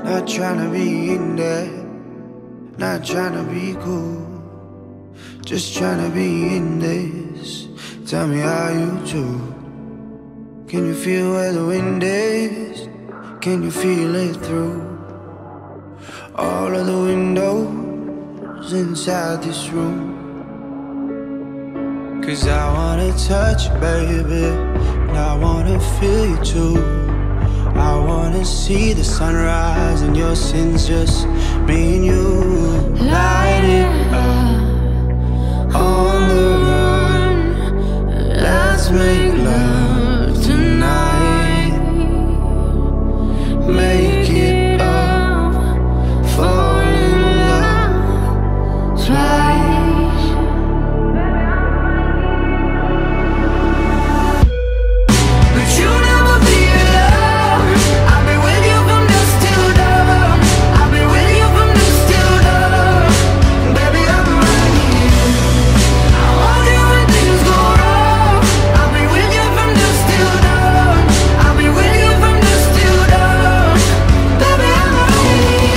Not tryna be in there, not tryna be cool, just tryna be in this. Tell me how you do. Can you feel where the wind is? Can you feel it through all of the windows inside this room? 'Cause I wanna touch you, baby, and I wanna feel you too. I wanna see the sunrise and your sins, just me and you. Light it up on the run. Let's make love tonight. Make it up, fall in love twice. But you never be alone. I'll be with you from dusk till dawn. I'll be with you from dusk till dawn. Baby, I'm right here. I'll hold you when things go wrong. I'll be with you from dusk till dawn. I'll be with you from dusk till dawn. Baby, I'm right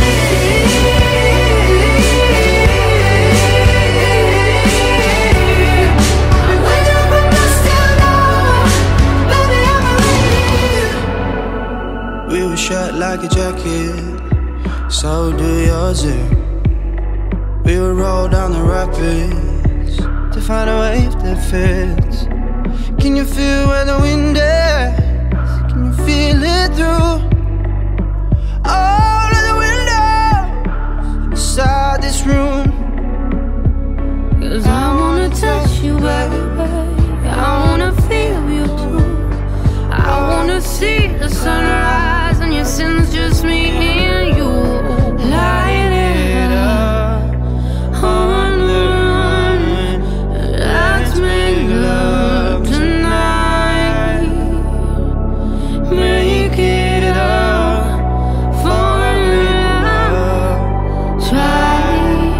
here. I'll be with you from dusk till dawn. Baby, I'm right here. We were shut like a jacket, so do yours. We would roll down the rapids to find a wave that fits. Can you feel where the wind is? Can you feel it through all of the windows inside this room? 'Cause I wanna touch you, baby. I wanna feel you too. I wanna see the sunrise and your sins, just me and you. Light it up on the run. Let's make love tonight. Make it up, fall in love twice.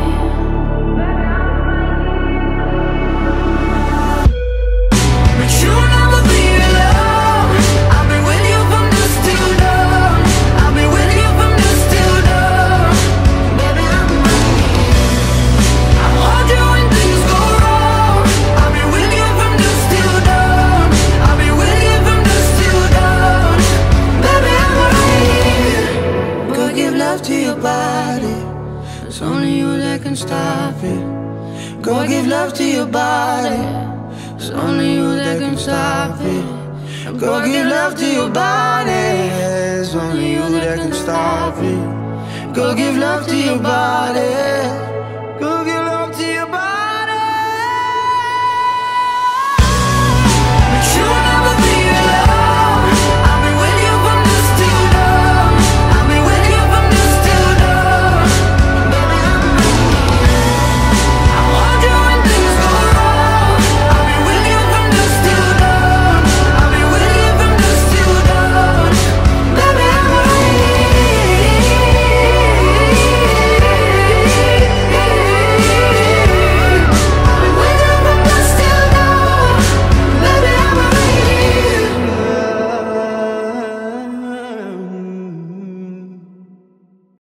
But you'll never be alone. I'll be with you from dusk till dawn. I'll be with you from dusk till dawn. Baby, I'm right here. I'll hold you when things go wrong. I'll be with you from dusk till dawn. I'll be with you from dusk till dawn. Baby, I'm right here. Go give love to your body. It's only you that can stop it. Go give love to your body. It's only you that can stop it. Go give love to your body. It's only you that can stop it. Go give love to your body.